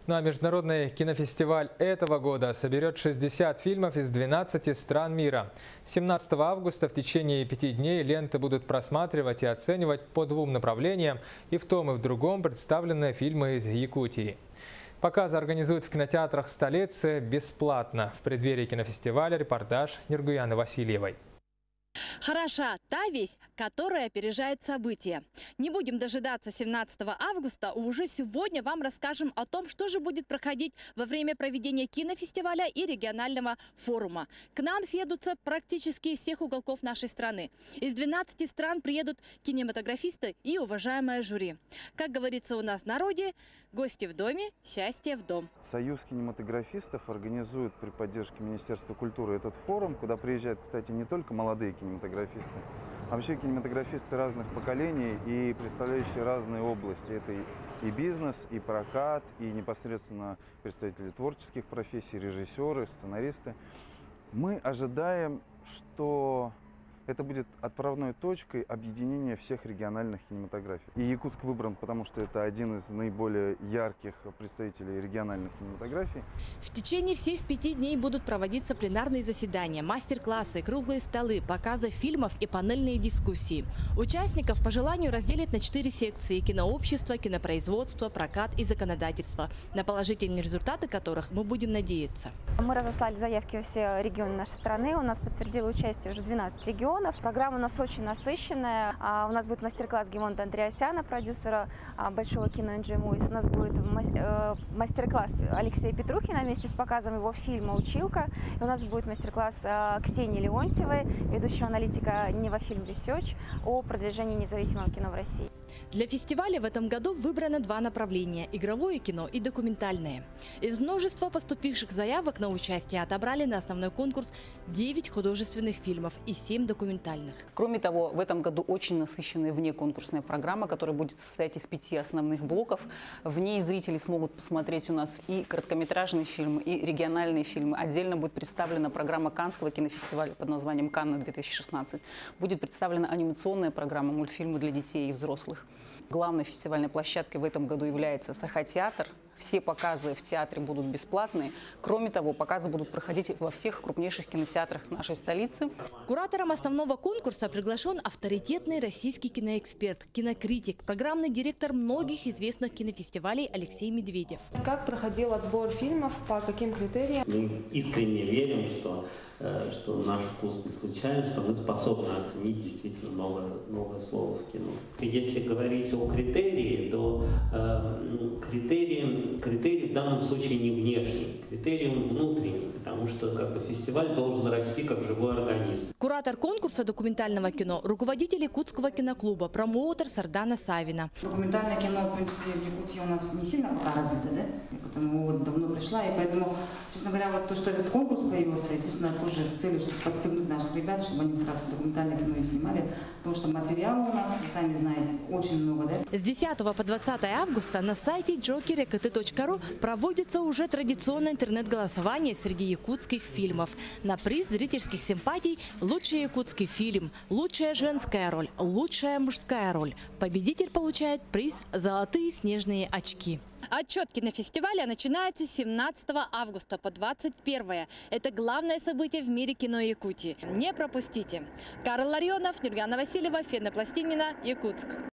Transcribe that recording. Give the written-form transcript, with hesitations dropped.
Ну а международный кинофестиваль этого года соберет 60 фильмов из 12 стран мира. 17 августа в течение 5 дней ленты будут просматривать и оценивать по 2 направлениям, и в том и в другом представлены фильмы из Якутии. Показы организуют в кинотеатрах столицы бесплатно. В преддверии кинофестиваля репортаж Ниргуяны Васильевой. Хороша та весть, которая опережает события. Не будем дожидаться 17 августа, уже сегодня вам расскажем о том, что же будет проходить во время проведения кинофестиваля и регионального форума. К нам съедутся практически из всех уголков нашей страны. Из 12 стран приедут кинематографисты и уважаемое жюри. Как говорится у нас в народе, гости в доме, счастье в дом. Союз кинематографистов организует при поддержке Министерства культуры этот форум, куда приезжают, кстати, не только молодые кинематографисты, а вообще кинематографисты разных поколений и представляющие разные области. Это и бизнес, и прокат, и непосредственно представители творческих профессий, режиссеры, сценаристы. Мы ожидаем, что это будет отправной точкой объединения всех региональных кинематографий. И Якутск выбран, потому что это один из наиболее ярких представителей региональных кинематографий. В течение всех 5 дней будут проводиться пленарные заседания, мастер-классы, круглые столы, показы фильмов и панельные дискуссии. Участников по желанию разделят на 4 секции: кинообщество, кинопроизводство, прокат и законодательство, на положительные результаты которых мы будем надеяться. Мы разослали заявки во все регионы нашей страны. У нас подтвердило участие уже 12 регионов. Программа у нас очень насыщенная. У нас будет мастер-класс Гемонта Андреасяна, продюсера большого кино «Enjoy Movies». У нас будет мастер-класс Алексея Петрухина вместе с показом его фильма «Училка». И у нас будет мастер-класс Ксении Леонтьевой, ведущего аналитика Нева Фильм Research, о продвижении независимого кино в России. Для фестиваля в этом году выбрано 2 направления – игровое кино и документальное. Из множества поступивших заявок на участие отобрали на основной конкурс 9 художественных фильмов и 7 документальных. Кроме того, в этом году очень насыщенная внеконкурсная программа, которая будет состоять из 5 основных блоков. В ней зрители смогут посмотреть у нас и короткометражный фильм, и региональные фильмы. Отдельно будет представлена программа Каннского кинофестиваля под названием «Канны-2016». Будет представлена анимационная программа, мультфильмы для детей и взрослых. Главной фестивальной площадкой в этом году является Саха-театр. Все показы в театре будут бесплатные. Кроме того, показы будут проходить во всех крупнейших кинотеатрах нашей столицы. Куратором основного конкурса приглашен авторитетный российский киноэксперт, кинокритик, программный директор многих известных кинофестивалей Алексей Медведев. Как проходил отбор фильмов, по каким критериям? Мы искренне верим, что наш вкус не случайен, что мы способны оценить действительно новое слово в кино. Если говорить о критерии, то критерий в данном случае не внешний, критерий он внутренний, потому что фестиваль должен расти как живой организм. Куратор конкурса документального кино – руководитель Якутского киноклуба, промоутер Сардана Савина. Документальное кино, в принципе, в Якутии у нас не сильно пока развито, да? Я потому давно пришла, и поэтому, честно говоря, то, что этот конкурс появился, естественно, тоже с целью, чтобы подстегнуть наших ребят, чтобы они как раз документальное кино и снимали, потому что материала у нас, вы сами знаете, очень много, да? С 10 по 20 августа на сайте joker.kt.ru проводится уже традиционное интернет-голосование среди якутских фильмов. На приз зрительских симпатий лучший якутский фильм, лучшая женская роль, лучшая мужская роль. Победитель получает приз «Золотые снежные очки». Отчет кинофестиваля начинается с 17 августа по 21. Это главное событие в мире кино Якутии. Не пропустите. Карл Ларионов, Ниргуяна Васильева, Фена Пластинина, Якутск.